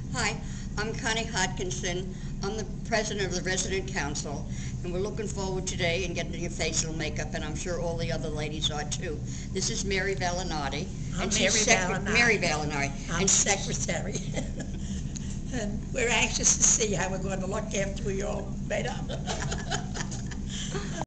Hi, I'm Connie Hodkinson. I'm the president of the resident council, and we're looking forward today and getting your facial makeup, and I'm sure all the other ladies are too. This is Mary Valinardi. I'm she's Mary Valinardi. Mary Valinardi. I'm And secretary. And we're anxious to see how we're going to look after we all made up.